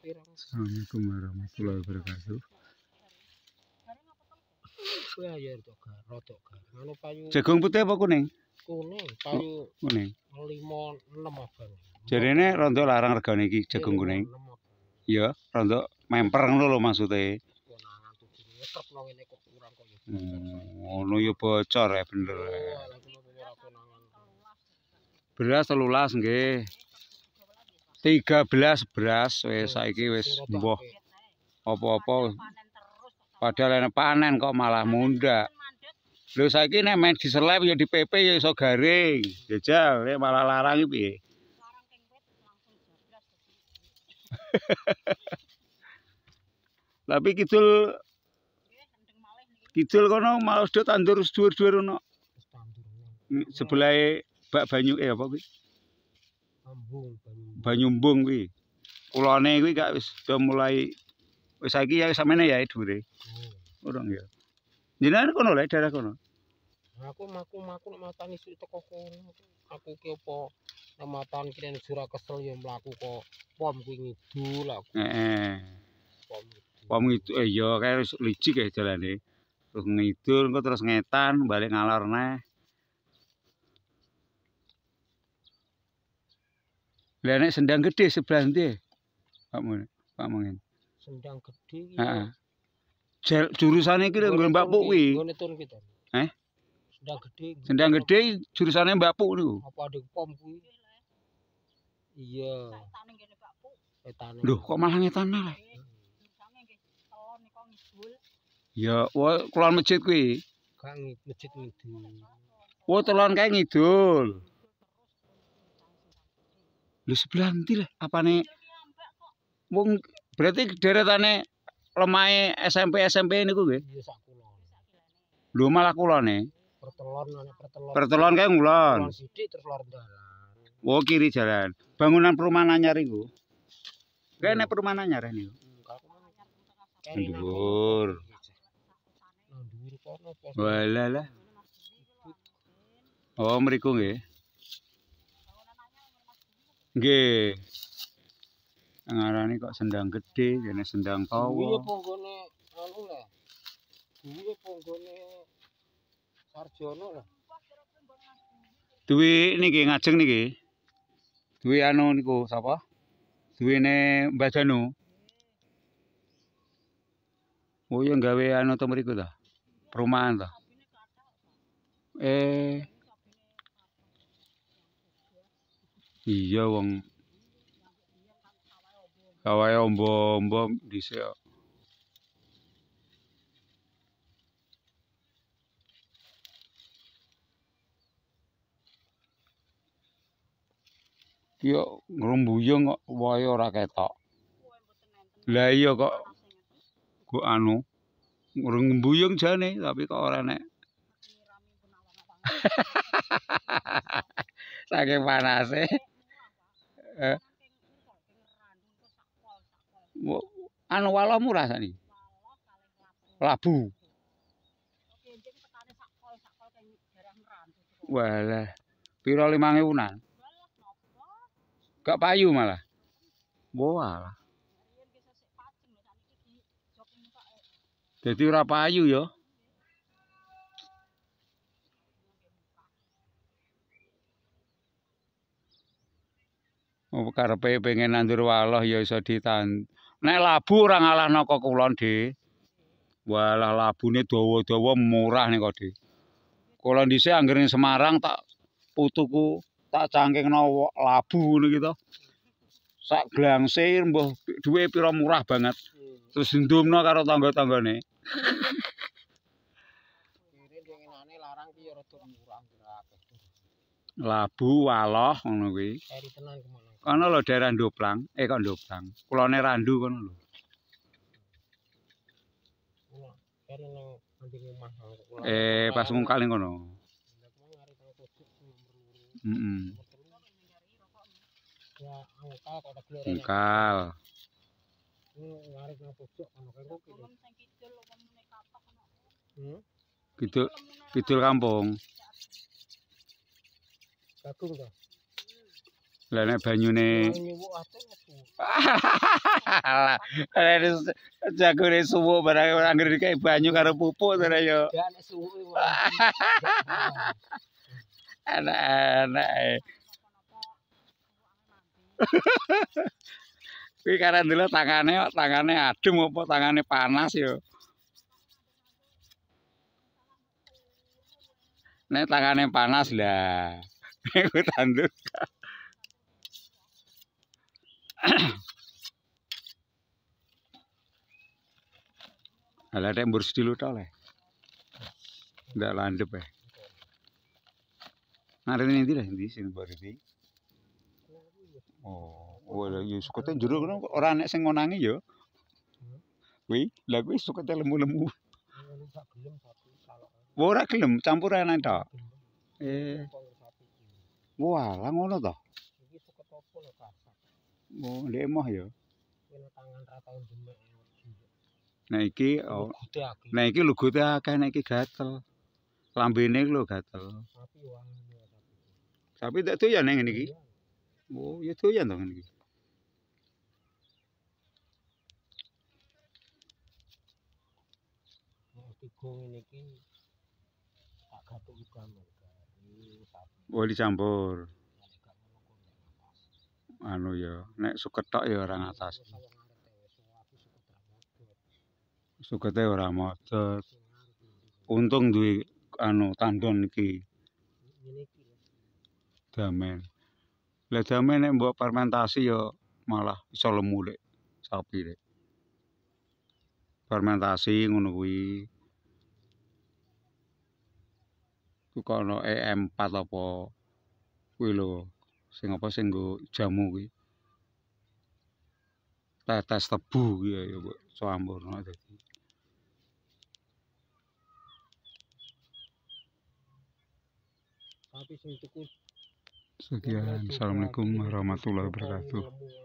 Assalamualaikum warahmatullahi wabarakatuh. Jagung putih apa kuning? Kuning, payu kuning. 5-6 abang. Jarene rondo larang regane iki jagung kuning. Iya, rondo memper ngono lho maksude. Ngono ya bocor ya bener. Beras 13 nggih. 13 beras wis saiki wis mbuh. Apa-apa padahal enak panen kok malah mundak. Lho saiki nek main diselep ya di PP ya iso garing. Jajal nek malah larang iki piye? Tapi kidul kono malah sudah tandur dhuwur-dhuwur ono. Sebelah bak banyu apa kuwi? Banyumbung kuwi. Kulone kuwi gak wis do mulai wis saiki ya samene ya dhuwure. Urung ya. Jenengan kono lho daerah kono. Aku maku nek matani sik teko kono. Aku ki apa nek matani kene jura kesel ya mlaku kok pom kuwi ngidul aku. Heeh. Pom ngidul ya kae wis licik ya jalane. Terus ngidul engko terus ngetan balik ngalor neh. Lah nek sendang gede sebelah ndi? Pak Mungin. Sendang gede iki. Heeh. Jurusane iki lho nggon Mbak Puk kuwi. Nggone tun kita. Sendang gede. Sendang gede jurusane Mbak Puk niku. Apa adek pom kuwi? Iya. Setane ngene Mbak Puk. Setane. Lho, kok malah ngetan malah? Jurusane nggih telon nika ngidul. Ya, wah kulon masjid kuwi. Gak masjid ngidul. Wah, telon kae ngidul. Lho sebelah ndi lah apane? Wong berarti deretane lemahe SMP niku nggih. Iya sak kulon. Lho malah kulone. Pertelon. Pertelon kae ngulon. Kulon sithik terus lor dalan. Oh, kiri jalan. Bangunan perumahan anyar iku. Kae nek perumahan anyar niku. Dhuwur. Dhuwur kono. Walah. Oh, mriku nggih. Nggih. Ngarani kok sendang gede, kene sendang tawa. Kuwi ponggone anu lah. Kuwi ponggone Sarjono lah. Duwe niki ngajeng niki. Duwe anu niku sapa? Duwene Mbah Janu. Oh ya gawe anu to mriku ta. Perumahan ta. Iya wong kawae ombo-ombo dhisik kok. Yo ngrumbuyung kok wae ora ketok. Lah iya kok anu ngrumbuyung jane tapi kok ora nek. Saking panase. Anu walo murah sakniki. Labu. Walah. Piro 5.000-an? Gak payu malah. Walah. Dadi ora payu ya. Karepe pengen nandur waloh ya iso ditan. Nek labu ora ngalahno kok kulon, Dik. Walah labune dawa-dawa murah nih kok, Dik. Kulon dhisik anggere ning Semarang tak putuku tak cangkingno labu ngono iki to. Sak glangse mbuh duwe pira murah banget. Terus ndumno karo tangga-tanggane. Kire dengenane larang ki ya rada murah Labu, waloh ngono kuwi. Eri tenan kemana? Kono lho daerah Ndoplang, kok Ndoplang. Kulone Randu kono lho. Eri nang nding omah. Pas ngungkal ning kono. Ya, ngungkal kok tak glorene. Ngungkal. Ngarit nang pojok kono kae kok. Kidul kampung. Jagung ta. Lah nek banyune Arek jagone suwo barang anggere kayak banyu karo pupuk to yo. Ya nek suwe Anak-anak. Kuwi karena dulu tangane adem apa tangane panas yo. Nek tangane panas lah. Iku tanduk. Ala nek mbur sedilo tok le. Ndak landep ya. Ngarep ndi lah ndi sing mbur iki. Oh lha ya sukete jero kono ora nek sing ngonangi ya. Kuwi, lha kuwi sukete lemu-lemu. Ora gelem campur enak tok. Walah ngono to. iki suket opo lho kasar. Oh, ndek emoh ya. Kene tangan ra tau demek. Nah iki nah iki lugote akeh nek iki gatel. Lambene lho gatel. Tapi wangi. Tapi ndak doyan ngene iki. Oh, ya doyan to ngene iki. Nek tigo ngene iki tak gatuk gambar. Oh, dicampur. Anu ya, nek suket tok ya ora ngatas. Sukete ora modot. Untung duwe anu tandon iki. Damen. Lah damen nek mbok fermentasi ya malah iso lemu lek sapi lek. Fermentasi ngono kuwi. Ku kono EM4 apa kuwi lho. Sing apa sing nggo jamu kuwi. Tetes tebu kuwi ya mbok campurno dadi. Tapi sing tuku Sekian, assalamualaikum warahmatullahi wabarakatuh.